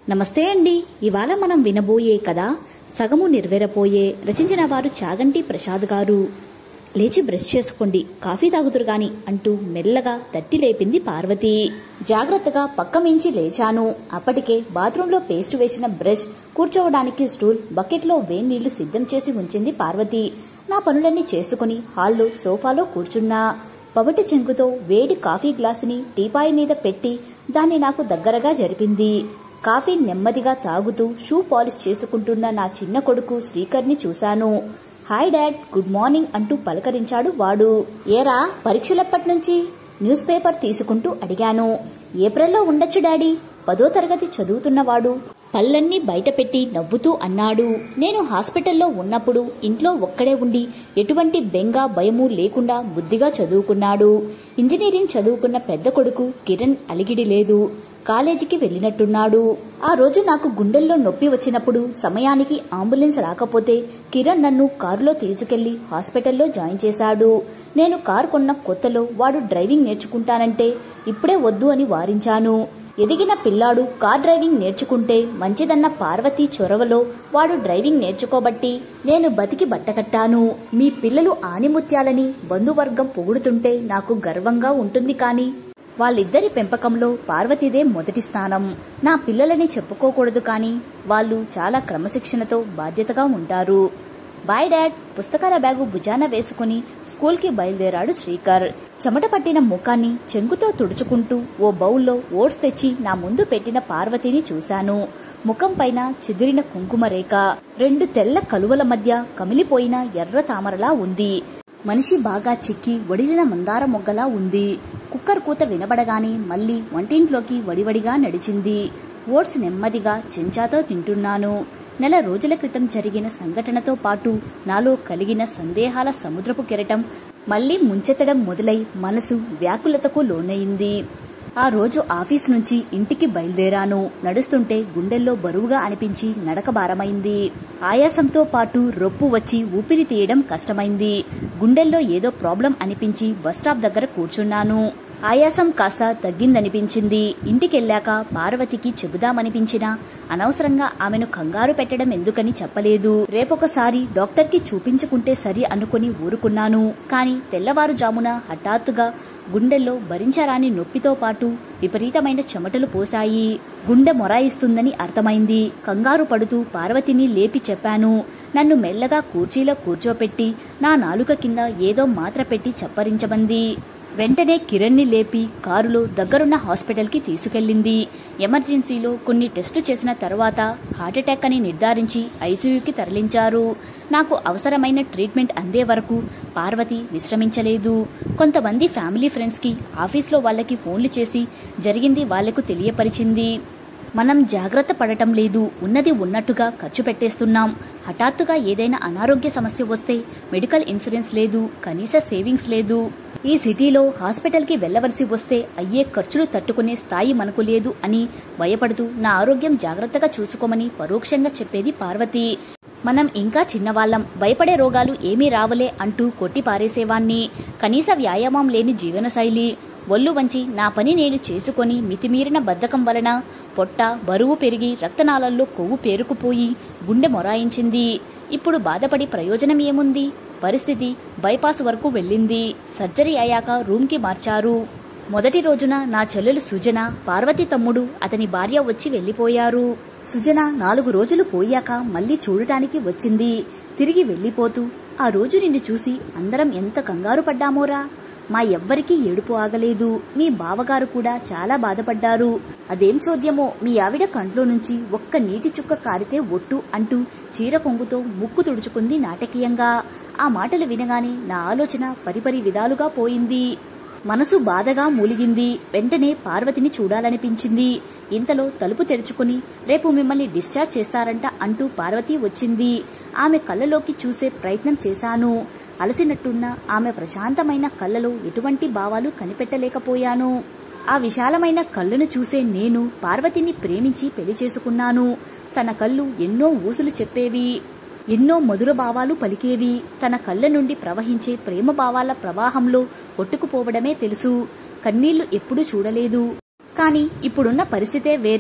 నమస్తే అండి. ఇవాళ మనం వినబోయే కథ సగము నెరవేరపోయే. రచించిన వారు చాగంటి ప్రసాద్ గారు. లేచి బ్రష్ చేసుకోండి, కాఫీ తాగుతురు గాని అంటూ మెల్లగా తట్టి లేపింది పార్వతి. జాగ్రత్తగా పక్క మించి లేచాను. అప్పటికే బాత్రూంలో పేస్ట్ వేసిన బ్రష్, కూర్చోవడానికి స్టూల్, బకెట్లో వేన్నీళ్లు సిద్ధం చేసి ఉంచింది పార్వతి. నా పనులన్నీ చేసుకుని హాల్లో సోఫాలో కూర్చున్నా. పబటి చెంగుతో వేడి కాఫీ గ్లాసుని టీపాయి మీద పెట్టి దాన్ని నాకు దగ్గరగా జరిపింది. కాఫీ నెమ్మదిగా తాగుతూ షూ పాలిష్ చేసుకుంటున్న నా చిన్న కొడుకు శ్రీకర్ని చూశాను. హాయ్ డాడ్, గుడ్ మార్నింగ్ అంటూ పలకరించాడు వాడు. ఏరా, పరీక్షలెప్పటినుంచి? న్యూస్ పేపర్ తీసుకుంటూ అడిగాను. ఏప్రిల్లో ఉండొచ్చు డాడీ. 10వ తరగతి చదువుతున్నవాడు పళ్ళన్నీ బయటపెట్టి నవ్వుతూ అన్నాడు. నేను హాస్పిటల్లో ఉన్నప్పుడు ఇంట్లో ఒక్కడే ఉండి ఎటువంటి బెంగ భయమూ లేకుండా బుద్ధిగా చదువుకున్నాడు. ఇంజనీరింగ్ చదువుకున్న పెద్ద కొడుకు కిరణ్ అలిగిడి లేదు. కాలేజీకి వెళ్ళినట్టున్నాడు. ఆ రోజు నాకు గుండెల్లో నొప్పి వచ్చినప్పుడు సమయానికి అంబులెన్స్ రాకపోతే కిరణ్ నన్ను కారులో తీసుకెళ్లి హాస్పిటల్లో జాయిన్ చేశాడు. నేను కారు కొన్న కొత్తలో వాడు డ్రైవింగ్ నేర్చుకుంటానంటే ఇప్పుడే వద్దు అని వారించాను. ఎదిగిన పిల్లాడు కార్ డ్రైవింగ్ నేర్చుకుంటే మంచిదన్న పార్వతి చొరవలో వాడు డ్రైవింగ్ నేర్చుకోబట్టి నేను బతికి బట్టకట్టాను. మీ పిల్లలు ఆనిముత్యాలని బంధువర్గం పొగుడుతుంటే నాకు గర్వంగా ఉంటుంది. కానీ వాళ్ళిద్దరి పెంపకంలో పార్వతిదే మొదటి స్థానం. నా పిల్లలని చెప్పుకోకూడదు, కానీ వాళ్ళు చాలా క్రమశిక్షణతో బాధ్యతగా ఉంటారు. Bye dad. పుస్తకాల బ్యాగు భుజాన వేసుకుని స్కూల్కి బయలుదేరాడు శ్రీకర్. చెమట పట్టిన ముఖాన్ని చెంగుతో తుడుచుకుంటూ ఓ బౌల్లో ఓట్స్ తెచ్చి నా ముందు పెట్టిన పార్వతిని చూశాను. ముఖం పైన చెదిరిన కుంకుమ రేఖ, 2 తెల్ల కలువల మధ్య కమిలిపోయిన ఎర్ర తామరలా ఉంది. మనిషి బాగా చిక్కి వడిలిన మందార మొగ్గలా ఉంది. కుక్కర్ కూత వినబడగానే మళ్లీ వంటింట్లోకి వడివడిగా నడిచింది. ఓట్స్ నెమ్మదిగా చెంచాతో తింటున్నాను. నెల రోజుల క్రితం జరిగిన సంఘటనతో పాటు నాలో కలిగిన సందేహాల సముద్రపు కెరటం మళ్లీ ముంచెత్తడం మొదలై మనసు వ్యాకులతకు లోనయింది. ఆ రోజు ఆఫీస్ నుంచి ఇంటికి బయలుదేరాను. నడుస్తుంటే గుండెల్లో బరువుగా అనిపించి నడక భారమైంది. ఆయాసంతో పాటు రొప్పు వచ్చి ఊపిరి తీయడం కష్టమైంది. గుండెల్లో ఏదో ప్రాబ్లం అనిపించి బస్టాప్ దగ్గర కూర్చున్నాను. ఆయాసం కాస్త తగ్గిందనిపించింది. ఇంటికెళ్లాక పార్వతికి చెబుదామనిపించినా అనవసరంగా ఆమెను కంగారు పెట్టడం ఎందుకని చెప్పలేదు. రేపొకసారి డాక్టర్కి చూపించుకుంటే సరి అనుకుని ఊరుకున్నాను. కాని తెల్లవారుజామున హఠాత్తుగా గుండెల్లో భరించరాని నొప్పితో పాటు విపరీతమైన చెమటలు పోశాయి. గుండె మొరాయిస్తుందని అర్థమైంది. కంగారు పడుతూ పార్వతిని లేపి చెప్పాను. నన్ను మెల్లగా కుర్చీలో కూర్చోపెట్టి నా నాలుక కింద ఏదో మాత్ర పెట్టి చప్పరించమంది. వెంటనే కిరణ్ని లేపి కారులో దగ్గరున్న హాస్పిటల్కి తీసుకెళ్లింది. ఎమర్జెన్సీలో కొన్ని టెస్టులు చేసిన తర్వాత హార్ట్అటాక్ అని నిర్ధారించి ఐసీయూకి తరలించారు. నాకు అవసరమైన ట్రీట్మెంట్ అందే వరకు పార్వతి విశ్రమించలేదు. కొంతమంది ఫ్యామిలీ ఫ్రెండ్స్కి, ఆఫీస్లో వాళ్ళకి ఫోన్లు చేసి జరిగింది వాళ్లకు తెలియపరిచింది. మనం జాగ్రత్త పడటం లేదు. ఉన్నది ఉన్నట్టుగా ఖర్చు పెట్టేస్తున్నాం. హఠాత్తుగా ఏదైనా అనారోగ్య సమస్య వస్తే మెడికల్ ఇన్సూరెన్స్ లేదు, కనీస సేవింగ్స్ లేదు. ఈ సిటీలో హాస్పిటల్కి వెళ్లవలసి వస్తే అయ్యే ఖర్చులు తట్టుకునే స్థాయి మనకు లేదు అని భయపడుతూ నా ఆరోగ్యం జాగ్రత్తగా చూసుకోమని పరోక్షంగా చెప్పేది పార్వతి. మనం ఇంకా చిన్నవాళ్లం, భయపడే రోగాలు ఏమీ రావలే అంటూ కొట్టి పారేసేవాణ్ణి. కనీస వ్యాయామం లేని జీవనశైలి. ఒళ్ళు వంచి నా పని నేను చేసుకుని మితిమీరిన బద్ధకం వలన పొట్ట బరువు పెరిగి రక్తనాళాల్లో కొవ్వు పేరుకుపోయి గుండె మొరాయించింది. ఇప్పుడు బాధపడి ప్రయోజనం ఏముంది? పరిస్థితి బైపాస్ వరకు వెళ్ళింది. సర్జరీ అయ్యాక రూమ్కి మార్చారు. మొదటి రోజున నా చెల్లెలు సుజన, పార్వతి తమ్ముడు, అతని భార్య వచ్చి వెళ్లిపోయారు. సుజన 4 రోజులు పోయాక మళ్లీ చూడటానికి వచ్చింది. తిరిగి వెళ్లిపోతూ, ఆ రోజు నిన్ను చూసి అందరం ఎంత కంగారు పడ్డామోరా. మా ఎవ్వరికీ ఏడుపు ఆగలేదు. మీ బావగారు కూడా చాలా బాధపడ్డారు. అదేం చోద్యమో, మీ ఆవిడ కంట్లో నుంచి ఒక్క నీటి చుక్క కారితే ఒట్టు అంటూ చీర కొంగుతో ముక్కు తుడుచుకుంది నాటకీయంగా. ఆ మాటలు వినగానే నా ఆలోచన పరిపరి విధాలుగా పోయింది. మనసు బాధగా మూలిగింది. వెంటనే పార్వతిని చూడాలనిపించింది. ఇంతలో తలుపు తెరుచుకుని, రేపు మిమ్మల్ని డిశ్చార్జ్ చేస్తారంట అంటూ పార్వతి వచ్చింది. ఆమె కళ్ళలోకి చూసే ప్రయత్నం చేశాను. అలసినట్టున్న ఆమె ప్రశాంతమైన కళ్ళలో ఎటువంటి భావాలు కనిపెట్టలేకపోయాను. ఆ విశాలమైన కళ్ళను చూసే నేను పార్వతిని ప్రేమించి పెళ్లి చేసుకున్నాను. తన కళ్ళు ఎన్నో ఊసులు చెప్పేవి, ఎన్నో మధుర భావాలు పలికేవి. తన కళ్ళ నుండి ప్రవహించే ప్రేమ భావాల ప్రవాహంలో కొట్టుకుపోవడమే తెలుసు. కన్నీళ్లు ఎప్పుడూ చూడలేదు. కాని ఇప్పుడున్న పరిస్థితే వేరే.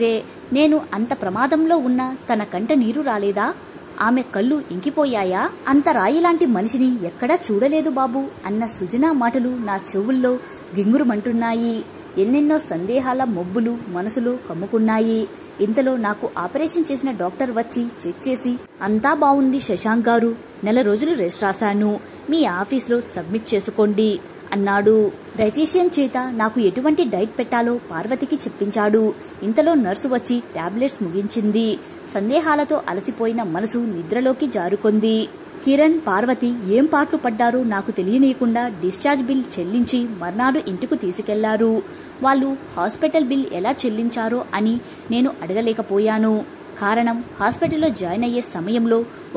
నేను అంత ప్రమాదంలో ఉన్నా తన కంట నీరు రాలేదా? ఆమె కళ్ళు ఇంకిపోయాయా? అంత రాయిలాంటి మనిషిని ఎక్కడా చూడలేదు బాబు అన్న సుజనా మాటలు నా చెవుల్లో గింగురుమంటున్నాయి. ఎన్నెన్నో సందేహాల మొబ్బులు మనసులో కమ్ముకున్నాయి. ఇంతలో నాకు ఆపరేషన్ చేసిన డాక్టర్ వచ్చి చెక్ చేసి, అంతా బావుంది శశాంక్ గారు, 4 రోజులు రెస్ట్ రాశాను, మీ ఆఫీస్లో సబ్మిట్ చేసుకోండి అన్నాడు. డైటీషియన్ చేత నాకు ఎటువంటి డైట్ పెట్టాలో పార్వతికి చెప్పించాడు. ఇంతలో నర్సు వచ్చి టాబ్లెట్స్ ముగించింది. సందేహాలతో అలసిపోయిన మనసు నిద్రలోకి జారుకుంది. కిరణ్, పార్వతి ఏం పాట్లు పడ్డారో నాకు తెలియనీయకుండా డిశ్చార్జ్ బిల్ చెల్లించి మర్నాడు ఇంటికి తీసుకెళ్లారు. వాళ్ళు హాస్పిటల్ బిల్ ఎలా చెల్లించారో అని నేను అడగలేకపోయాను. కారణం, హాస్పిటల్లో జాయిన్ అయ్యే సమయంలో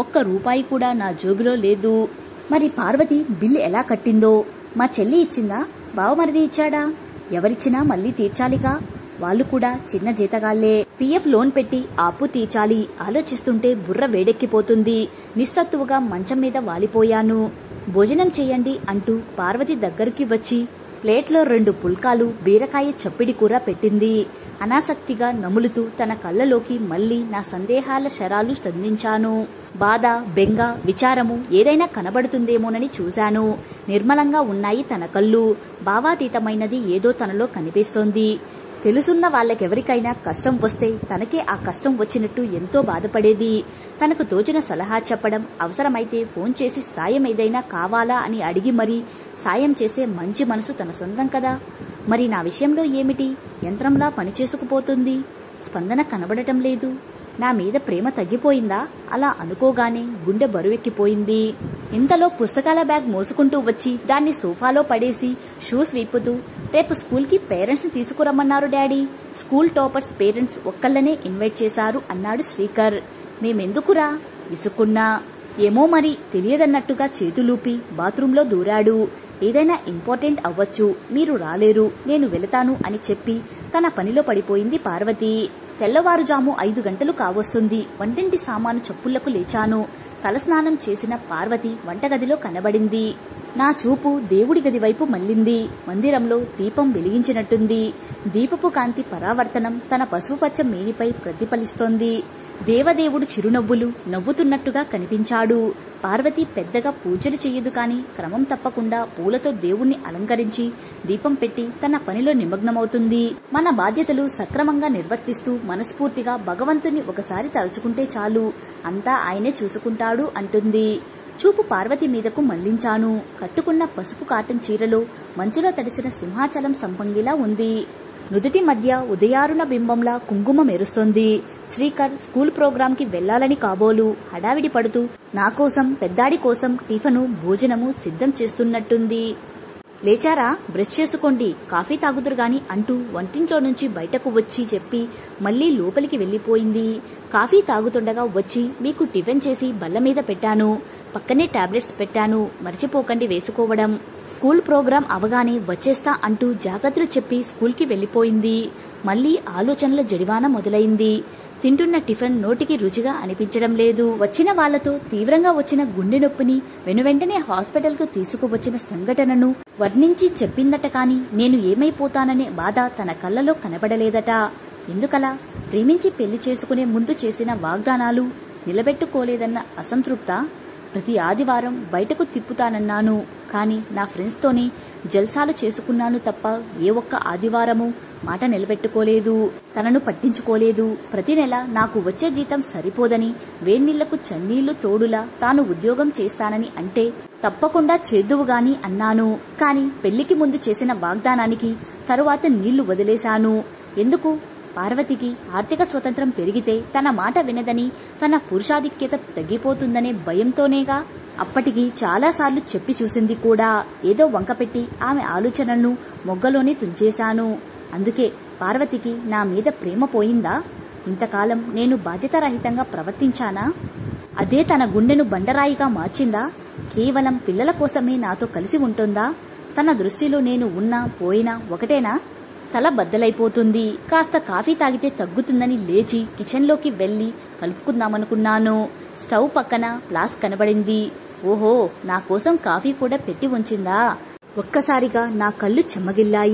₹1 కూడా నా జోబులో లేదు. మరి పార్వతి బిల్ ఎలా కట్టిందో? మా చెల్లి ఇచ్చిందా? బావమరిది ఇచ్చాడా? ఎవరిచ్చినా మళ్లీ తీర్చాలిగా. వాళ్ళు కూడా చిన్న జీతగాళ్లే. PF లోన్ పెట్టి అప్పు తీర్చాలి. ఆలోచిస్తుంటే బుర్ర వేడెక్కిపోతుంది. నిస్సత్తువుగా మంచం మీద వాలిపోయాను. భోజనం చెయ్యండి అంటూ పార్వతి దగ్గరికి వచ్చి ప్లేట్లో 2 పుల్కాలు, బీరకాయ చప్పిడి కూర పెట్టింది. అనాసక్తిగా నములుతూ తన కళ్ళలోకి మళ్లీ నా సందేహాల శరాలు సంధించాను. బాధ, బెంగ, విచారము ఏదైనా కనబడుతుందేమోనని చూశాను. నిర్మలంగా ఉన్నాయి తన కళ్ళు. భావాతీతమైనది ఏదో తనలో కనిపిస్తోంది. తెలుసున్న వాళ్ళకెవరికైనా కష్టం వస్తే తనకే ఆ కష్టం వచ్చినట్టు ఎంతో బాధపడేది. తనకు తోచిన సలహా చెప్పడం, అవసరమైతే ఫోన్ చేసి సాయం ఏదైనా కావాలా అని అడిగి మరీ సాయం చేసే మంచి మనసు తన సొంతం కదా. మరి నా విషయంలో ఏమిటి? యంత్రంలా పనిచేసుకుపోతుంది. స్పందన కనబడటం లేదు. నా మీద ప్రేమ తగ్గిపోయిందా? అలా అనుకోగానే గుండె బరువెక్కిపోయింది. ఇంతలో పుస్తకాల బ్యాగ్ మోసుకుంటూ వచ్చి దాన్ని సోఫాలో పడేసి షూస్ విప్పుతూ, రేపు స్కూల్కి పేరెంట్స్ ని తీసుకురమ్మన్నారు డాడీ. స్కూల్ టాపర్స్ పేరెంట్స్ ఒక్కళ్ళనే ఇన్వైట్ చేశారు అన్నాడు శ్రీకర్. మేమెందుకురా? విసుక్కున్నా. ఏమో మరి తెలియదన్నట్టుగా చేతులూపి బాత్రూంలో దూరాడు. ఏదైనా ఇంపార్టెంట్ అవ్వచ్చు, మీరు రాలేరు, నేను వెళతాను అని చెప్పి తన పనిలో పడిపోయింది పార్వతి. తెల్లవారుజాము 5 గంటలు కావస్తుంది. వంటింటి సామాను చప్పుళ్లకు లేచాను. తలస్నానం చేసిన పార్వతి వంటగదిలో కనబడింది. నా చూపు దేవుడి గది వైపు మళ్లింది. మందిరంలో దీపం వెలిగించినట్టుంది. దీపపు కాంతి పరావర్తనం తన పసుపుపచ్చ మేనిపై ప్రతిఫలిస్తోంది. దేవదేవుడు చిరునవ్వులు నవ్వుతున్నట్టుగా కనిపించాడు. పార్వతి పెద్దగా పూజలు చెయ్యదు కాని క్రమం తప్పకుండా పూలతో దేవుణ్ణి అలంకరించి దీపం పెట్టి తన పనిలో నిమగ్నమవుతుంది. మన బాధ్యతలు సక్రమంగా నిర్వర్తిస్తూ మనస్ఫూర్తిగా భగవంతుని ఒకసారి తలుచుకుంటే చాలు, అంతా ఆయనే చూసుకుంటాడు అంటుంది. చూపు పార్వతి మీదకు మళ్లించాను. కట్టుకున్న పసుపు కాటన్ చీరలో మంచులో తడిసిన సింహాచలం సంపంగిలా ఉంది. నుదుటి మధ్య ఉదయారుణ బింబంలా కుంకుమ మెరుస్తోంది. శ్రీకర్ స్కూల్ ప్రోగ్రాంకి వెళ్లాలని కాబోలు హడావిడి పడుతూ నా కోసం, పెద్దాడి కోసం టిఫను, భోజనము సిద్ధం చేస్తున్నట్టుంది. లేచారా? బ్రష్ చేసుకోండి, కాఫీ తాగుదురు గాని అంటూ వంటింట్లో నుంచి బయటకు వచ్చి చెప్పి మళ్లీ లోపలికి వెళ్లిపోయింది. కాఫీ తాగుతుండగా వచ్చి, మీకు టిఫిన్ చేసి బల్ల మీద పెట్టాను, పక్కనే టాబ్లెట్స్ పెట్టాను, మర్చిపోకండి వేసుకోవడం. స్కూల్ ప్రోగ్రాం అవగానే వచ్చేస్తా అంటూ జాగ్రత్తలు చెప్పి స్కూల్కి వెళ్లిపోయింది. మళ్లీ ఆలోచనల జడివాన మొదలైంది. తింటున్న టిఫిన్ నోటికి రుచిగా అనిపించడం లేదు. వచ్చిన వాళ్లతో తీవ్రంగా వచ్చిన గుండె నొప్పిని వెనువెంటనే హాస్పిటల్కు తీసుకువచ్చిన సంఘటనను వర్ణించి చెప్పిందట కాని నేను ఏమైపోతాననే బాధ తన కళ్ళలో కనబడలేదట. ఎందుకలా? ప్రేమించి పెళ్లి చేసుకునే ముందు చేసిన వాగ్దానాలు నిలబెట్టుకోలేదన్న అసంతృప్త? ప్రతి ఆదివారం బయటకు తిప్పుతానన్నాను, కాని నా ఫ్రెండ్స్తోనే జల్సాలు చేసుకున్నాను తప్ప ఏ ఒక్క ఆదివారము మాట నిలబెట్టుకోలేదు. తనను పట్టించుకోలేదు. ప్రతి నెల నాకు వచ్చే జీతం సరిపోదని వేన్నీళ్లకు చన్నీళ్లు తోడులా తాను ఉద్యోగం చేస్తానని అంటే తప్పకుండా చేద్దువుగాని అన్నాను. కాని పెళ్లికి ముందు చేసిన వాగ్దానానికి తరువాత నీళ్లు వదిలేశాను. ఎందుకు? పార్వతికి ఆర్థిక స్వతంత్రం పెరిగితే తన మాట వినదని, తన పురుషాధిక్యత తగ్గిపోతుందనే భయంతోనేగా. అప్పటికి చాలాసార్లు చెప్పి చూసింది కూడా. ఏదో వంకపెట్టి ఆమె ఆలోచనలను మొగ్గలోనే తుంచేశాను. అందుకే పార్వతికి నా మీద ప్రేమ పోయిందా? ఇంతకాలం నేను బాధ్యతారహితంగా ప్రవర్తించానా? అదే తన గుండెను బండరాయిగా మార్చిందా? కేవలం పిల్లల కోసమే నాతో కలిసి ఉంటుందా? తన దృష్టిలో నేను ఉన్నా పోయినా ఒకటేనా? తల బద్దలైపోతుంది. కాస్త కాఫీ తాగితే తగ్గుతుందని లేచి కిచెన్లోకి వెళ్లి కలుపుకుందామనుకున్నాను. స్టవ్ పక్కన ఫ్లాస్క్ కనబడింది. ఓహో, నా కోసం కాఫీ కూడా పెట్టి ఉంచిందా? ఒక్కసారిగా నా కళ్ళు చెమ్మగిల్లాయి.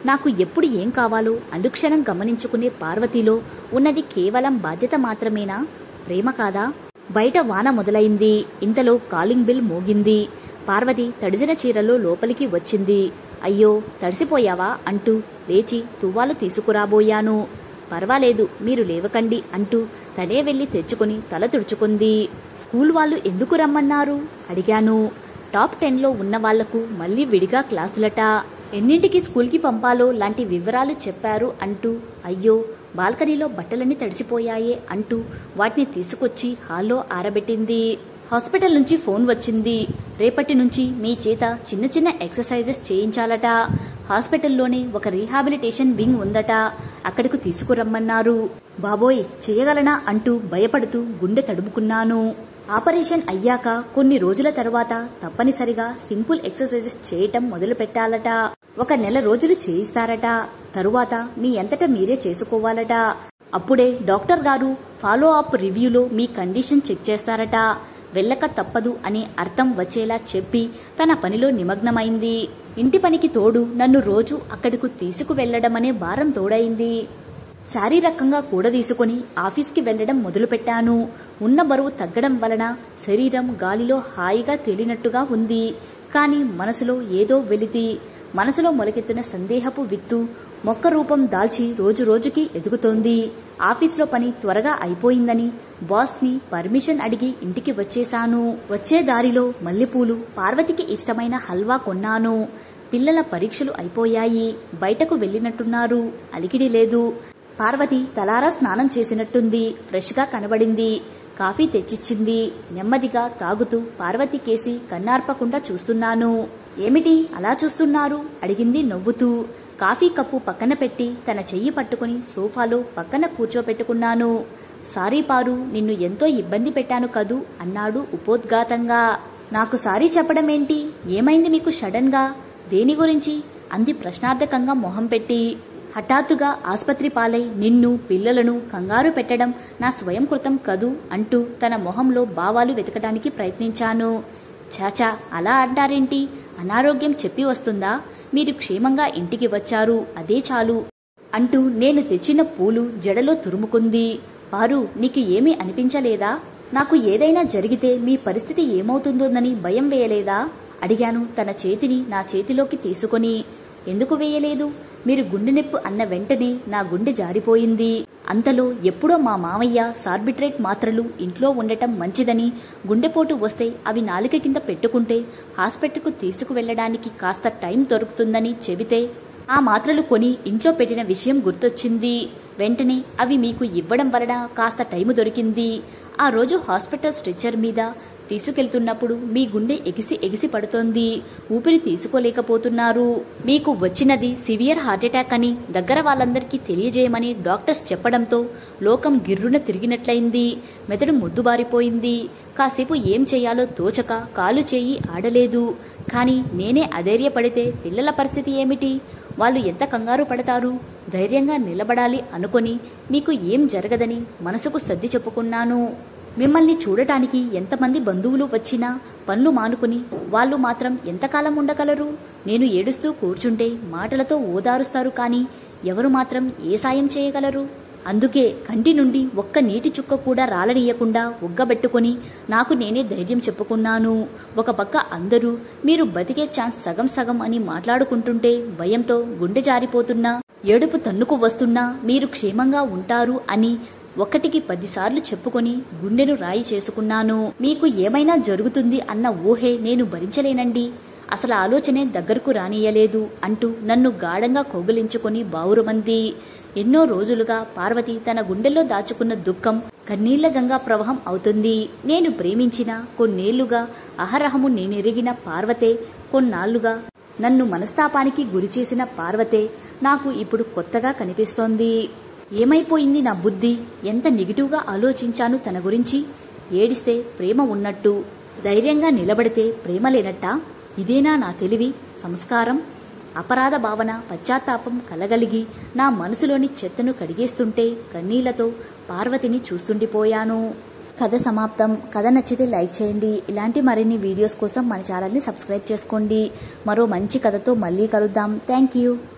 నాకు ఎప్పుడు ఏం కావాలో అనుక్షణం గమనించుకునే పార్వతిలో ఉన్నది కేవలం బాధ్యత మాత్రమేనా? ప్రేమ కాదా? బయట వాన మొదలైంది. ఇంతలో కాలింగ్ బిల్ మోగింది. పార్వతి తడిసిన చీరలో లోపలికి వచ్చింది. అయ్యో, తడిసిపోయావా అంటూ లేచి తువ్వాలు తీసుకురాబోయాను. పర్వాలేదు, మీరు లేవకండి అంటూ తనే వెళ్లి తెచ్చుకుని తల తుడుచుకుంది. స్కూల్ వాళ్ళు ఎందుకు రమ్మన్నారు అడిగాను. టాప్ 10లో ఉన్న వాళ్లకు మళ్లీ విడిగా క్లాసులట. ఎన్నింటికి స్కూల్కి పంపాలో లాంటి వివరాలు చెప్పారు అంటూ అయ్యో, బాల్కనీలో బట్టలన్నీ తడిసిపోయాయే అంటూ వాటిని తీసుకొచ్చి హాల్లో ఆరబెట్టింది. హాస్పిటల్ నుంచి ఫోన్ వచ్చింది. రేపటి నుంచి మీ చేత చిన్న చిన్న ఎక్సర్సైజెస్ చేయించాలట. హాస్పిటల్లోనే ఒక రీహాబిలిటేషన్ వింగ్ ఉందట, అక్కడకు తీసుకురమ్మన్నారు. బాబోయ్, చేయగలనా అంటూ భయపడుతూ గుండె తడుముకున్నాను. ఆపరేషన్ అయ్యాక కొన్ని రోజుల తర్వాత తప్పనిసరిగా సింపుల్ ఎక్సర్సైజెస్ చేయటం మొదలు పెట్టాలట. 1 నెల రోజులు చేయిస్తారట. తరువాత మీ అంతట మీరే చేసుకోవాలట. అప్పుడే డాక్టర్ గారు ఫాలో అప్ రివ్యూలో మీ కండిషన్ చెక్ చేస్తారట. వెళ్ళక తప్పదు అని అర్థం వచ్చేలా చెప్పి తన పనిలో నిమగ్నమైంది. ఇంటి పనికి తోడు నన్ను రోజు అక్కడకు తీసుకువెళ్లడమనే భారం తోడైంది. శారీరకంగా కూడదీసుకుని ఆఫీస్కి వెళ్లడం మొదలుపెట్టాను. ఉన్న బరువు తగ్గడం వలన శరీరం గాలిలో హాయిగా తేలినట్టుగా ఉంది. కాని మనసులో ఏదో వెలితి. మనసులో మొలకెత్తిన సందేహపు విత్తు మొక్క రూపం దాల్చి రోజురోజుకి ఎదుగుతోంది. ఆఫీసులో పని త్వరగా అయిపోయిందని బాస్ని పర్మిషన్ అడిగి ఇంటికి వచ్చేశాను. వచ్చే దారిలో మల్లెపూలు, పార్వతికి ఇష్టమైన హల్వా కొన్నాను. పిల్లల పరీక్షలు అయిపోయాయి. బయటకు వెళ్లినట్టున్నారు. అలికిడి లేదు. పార్వతి తలారా స్నానం చేసినట్టుంది. ఫ్రెష్గా కనబడింది. కాఫీ తెచ్చిచ్చింది. నెమ్మదిగా తాగుతూ పార్వతి కేసి కన్నార్పకుండా చూస్తున్నాను. ఏమిటి అలా చూస్తున్నారు అడిగింది నవ్వుతూ. కాఫీ కప్పు పక్కన పెట్టి తన చెయ్యి పట్టుకుని సోఫాలో పక్కన కూర్చోపెట్టుకున్నాను. సారీ పారు, నిన్ను ఎంతో ఇబ్బంది పెట్టాను కదూ అన్నాడు ఉపోద్ఘాతంగా. నాకు సారీ చెప్పడమేంటి? ఏమైంది మీకు సడన్ గా? దేని గురించి అంది ప్రశ్నార్థకంగా మొహం పెట్టి. హఠాత్తుగా ఆస్పత్రి పాలై నిన్ను పిల్లలను కంగారు పెట్టడం నా స్వయం కృతం కదూ అంటూ తన మొహంలో భావాలు వెతకడానికి ప్రయత్నించాను. చాచా, అలా అంటారేంటి? అనారోగ్యం చెప్పి వస్తుందా? మీరు క్షేమంగా ఇంటికి వచ్చారు, అదే చాలు అంటూ నేను తెచ్చిన పూలు జడలో తురుముకుంది. పారు, నీకు ఏమీ అనిపించలేదా? నాకు ఏదైనా జరిగితే మీ పరిస్థితి ఏమవుతుందోనని భయం వేయలేదా అడిగాను తన చేతిని నా చేతిలోకి తీసుకుని. ఎందుకు వేయలేదు? మీరు గుండె నొప్పి అన్న వెంటనే నా గుండె జారిపోయింది. అంతలో ఎప్పుడో మా మామయ్య సార్బిట్రేట్ మాత్రలు ఇంట్లో ఉండటం మంచిదని, గుండెపోటు వస్తే అవి నాలుక కింద పెట్టుకుంటే హాస్పిటల్కు తీసుకువెళ్లడానికి కాస్త టైం దొరుకుతుందని చెబితే ఆ మాత్రలు కొని ఇంట్లో పెట్టిన విషయం గుర్తొచ్చింది. వెంటనే అవి మీకు ఇవ్వడం వలన కాస్త టైము దొరికింది. ఆ రోజు హాస్పిటల్ స్ట్రెచ్చర్ మీద తీసుకెళ్తున్నప్పుడు మీ గుండె ఎగిసి పడుతోంది. ఊపిరి తీసుకోలేకపోతున్నారు. మీకు వచ్చినది సివియర్ హార్ట్అటాక్ అని దగ్గర వాళ్ళందరికీ తెలియజేయమని డాక్టర్స్ చెప్పడంతో లోకం గిర్రున తిరిగినట్లయింది. మెదడు మొద్దుబారిపోయింది. కాసేపు ఏం చెయ్యాలో తోచక కాలు చేయి ఆడలేదు. కాని నేనే అధైర్యపడితే పిల్లల పరిస్థితి ఏమిటి? వాళ్ళు ఎంత కంగారు పడతారు? ధైర్యంగా నిలబడాలి అనుకుని మీకు ఏం జరగదని మనసుకు సర్ది చెప్పుకున్నాను. మిమ్మల్ని చూడటానికి ఎంతమంది బంధువులు వచ్చినా పనులు మానుకుని వాళ్ళు మాత్రం ఎంతకాలం ఉండగలరు? నేను ఏడుస్తూ కూర్చుంటే మాటలతో ఓదారుస్తారు కాని ఎవరు మాత్రం ఏ సాయం చేయగలరు? అందుకే కంటి నుండి ఒక్క నీటి చుక్క కూడా రాలనీయకుండా ఒగ్గబెట్టుకుని నాకు నేనే ధైర్యం చెప్పుకున్నాను. ఒక పక్క అందరూ మీరు బతికే ఛాన్స్ సగం సగం అని మాట్లాడుకుంటుంటే భయంతో గుండె జారిపోతున్నా, ఏడుపు తన్నుకు వస్తున్నా మీరు క్షేమంగా ఉంటారు అని 1కి 10 సార్లు చెప్పుకొని గుండెను రాయి చేసుకున్నాను. మీకు ఏమైనా జరుగుతుంది అన్న ఊహే నేను భరించలేనండి. అసలు ఆలోచనే దగ్గరకు రానియలేదు అంటూ నన్ను గాఢంగా కౌగిలించుకుని బావురుమంది. ఎన్నో రోజులుగా పార్వతి తన గుండెల్లో దాచుకున్న దుఃఖం కన్నీళ్ల గంగా ప్రవాహం అవుతుంది. నేను ప్రేమించిన కొన్నేళ్లుగా అహరహము నేనెరిగిన పార్వతే, కొన్నాళ్లుగా నన్ను మనస్తాపానికి గురిచేసిన పార్వతే నాకు ఇప్పుడు కొత్తగా కనిపిస్తోంది. ఏమైపోయింది నా బుద్ధి? ఎంత నెగిటివ్గా ఆలోచించాను తన గురించి. ఏడిస్తే ప్రేమ ఉన్నట్టు, ధైర్యంగా నిలబడితే ప్రేమ లేనట్టా? ఇదేనా నా తెలివి, సంస్కారం? అపరాధ భావన, పశ్చాత్తాపం కలగలిగి నా మనసులోని చెత్తను కడిగేస్తుంటే కన్నీళ్లతో పార్వతిని చూస్తుండిపోయాను. కథ సమాప్తం. కథ నచ్చితే లైక్ చేయండి. ఇలాంటి మరిన్ని వీడియోస్ కోసం మన ఛానల్ని సబ్స్క్రైబ్ చేసుకోండి. మరో మంచి కథతో మళ్ళీ కలుద్దాం. Thank you.